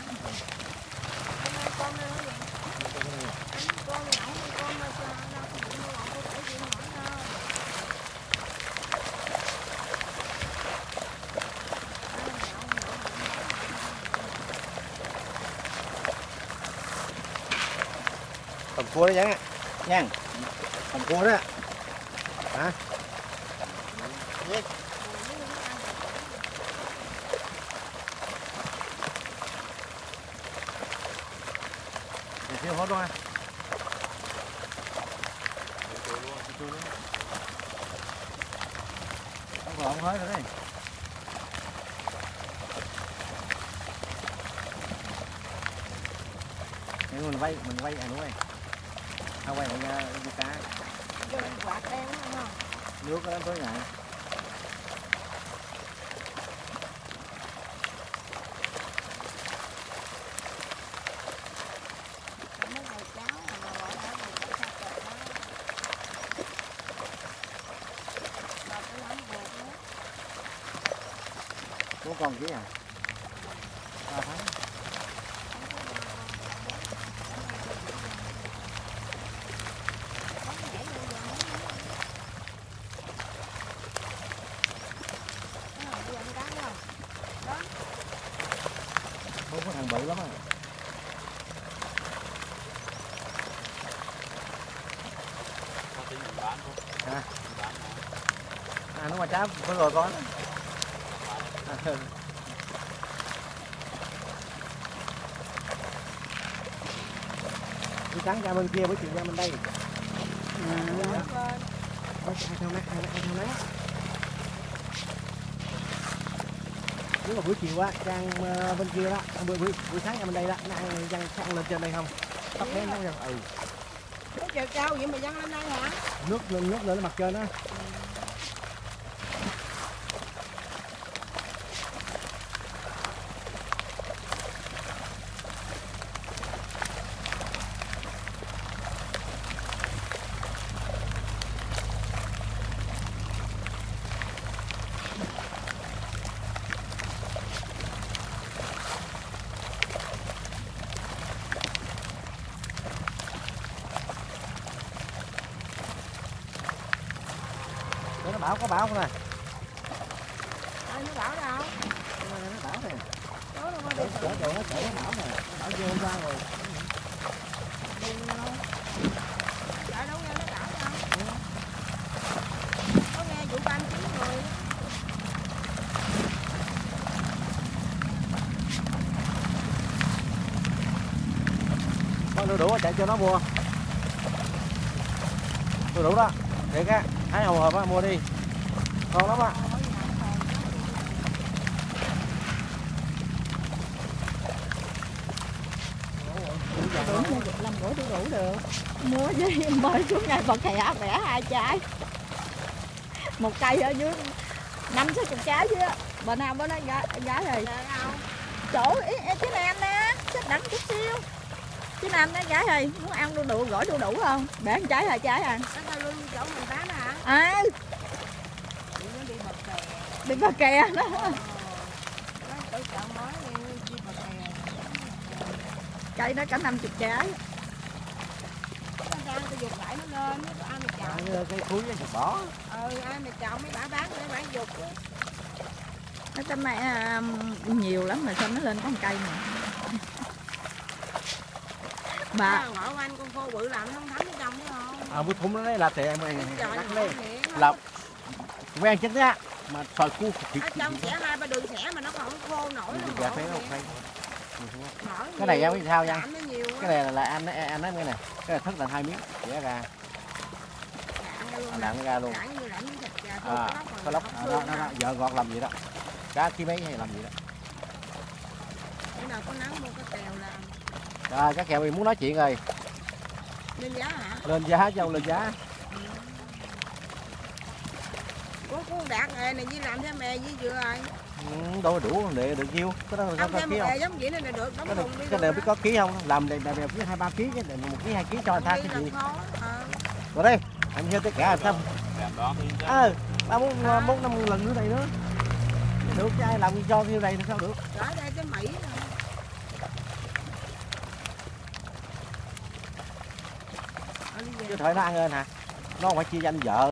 Cầm cua đó nhá, nha. Cầm cua đó. Hả? Để tiêu hết rồi. Không còn hết rồi đấy. Để mình vay à đúng rồi. Không quay lại đi cá. Quạt đen đúng không? Nước nó tới này. Có còn chứ à? 3 tháng. Không có thằng bự lắm à. À nó mà cháp vừa rồi có. Đi cắn ra bên kia với chuyện ra bên đây. Có hai theo nắng. Nếu mà buổi chiều á, Trang bên kia đó, buổi sáng ra bên đây đó, nó ăn ăn lên trên đây không? Tóc bé nó ăn. Ừ. Nước chiều cao vậy mà dăng lên đây hả? Nước lên mặt trên đó. Nó có bão không nè? Nó bão đâu? Nó bão nè. Chỗ nó bão nè. Bão vô hôm qua rồi. Dạ đâu nghe nó bão đâu. Có nghe vụ 39 người. Con đủ chạy cho nó mua. Tôi đủ đó. Thiệt á. Thái hầu hộp á, mua đi. Ngon lắm á. Làm gỗ đủ được. Mua với bơi xuống ngay bờ kè bẻ 2 trái. Một cây ở dưới 50-60 trái chứ. Bên nào bên đó giá rồi. Chỗ cái nam nè, xếp đẳng chút xíu. Cái nam nó giá rồi, muốn ăn đu đủ gỏi đu đủ không? Bẻ 1 trái 2 trái à. Nó luôn chỗ mình bán hả? À. Đi bờ kè đó. Cây nó cả 50 trái. Tôi dục lại nó lên, ai mà chọn. Cây cuối nó bỏ. Ai mà chọn mấy bả bán mấy bả dục. Nó tấm này nhiều lắm mà sao nó lên có 1 cây mà. Bà ngoại của anh con khô bự làm nó không thấm ở trong chứ không? Bữa thúng nó đấy là thì em đắt lên. Là quen chết á mà xoài cua ở trong xẻ 2-3 đường xẻ mà nó còn không khô nổi nữa. Cái này em biết sao nha? Cái này là anh nói cái này. Cái này thất là 2 miếng xẻ ra. Đạn ra luôn. Có lóc đó, vợ gọt làm gì đó. Cá ký mấy hay làm gì đó. Bữa nào có nắng mua cái kèo làm. Rồi các kèo mình muốn nói chuyện rồi. Lên giá hả? Lên giá cho lên giá. Có đạt nghề này với làm thêm mè với vừa rồi. Đâu đủ để được nhiêu. Cái đó không thêm mè giống vậy nên là được. Cái này biết có ký không? Làm này biết 2-3 ký chứ 1 ký 2 ký cho người ta cái gì. Rồi đây, anh theo tất cả là xong. 3-4-5 lần nữa này nữa. Được chứ ai làm cho như này thì sao được. Ở đây cái Mỹ nè. chứ thời nó ăn lên hả, nó không phải chia danh vợ